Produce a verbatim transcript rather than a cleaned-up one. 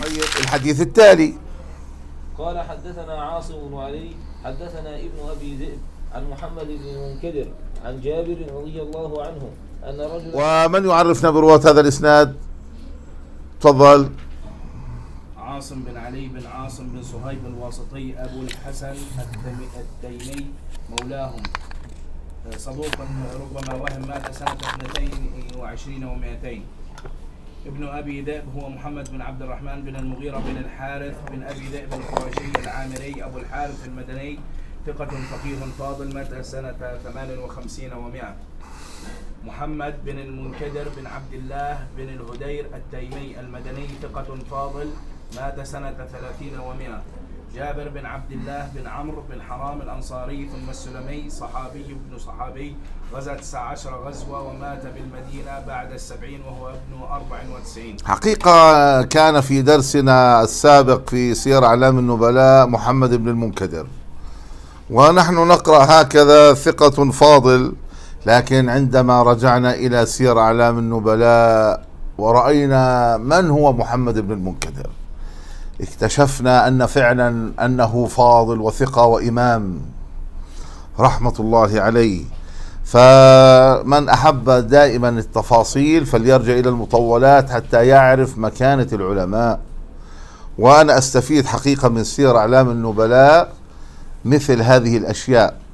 طيب الحديث التالي. قال حدثنا عاصم بن علي حدثنا ابن أبي ذئب عن محمد بن المنكدر عن جابر رضي الله عنه أن رجلا. ومن يعرفنا برواة هذا الإسناد؟ تفضل. عاصم بن علي بن عاصم بن صهيب الواسطي أبو الحسن التيمي مولاهم، صدوق ربما وهم، مات سنة اثنتين وعشرين ومائتين. ابن أبي ذئب هو محمد بن عبد الرحمن بن المغيرة بن الحارث بن أبي ذئب القرشي العامري أبو الحارث المدني، ثقة فقيه فاضل، مات سنة ثمان وخمسين ومائة. محمد بن المنكدر بن عبد الله بن الهدير التيمي المدني، ثقة فاضل، مات سنة ثلاثين ومائة. جابر بن عبد الله بن عمرو بن حرام الأنصاري ثم السلمي، صحابي ابن صحابي، غزا تسع عشر غزوة ومات بالمدينة بعد السبعين وهو ابن أربع وتسعين. حقيقة كان في درسنا السابق في سير أعلام النبلاء محمد بن المنكدر، ونحن نقرأ هكذا ثقة فاضل، لكن عندما رجعنا إلى سير أعلام النبلاء ورأينا من هو محمد بن المنكدر اكتشفنا أن فعلا أنه فاضل وثقة وإمام رحمة الله عليه. فمن أحب دائما التفاصيل فليرجع إلى المطولات حتى يعرف مكانة العلماء. وأنا أستفيد حقيقة من سير أعلام النبلاء مثل هذه الأشياء.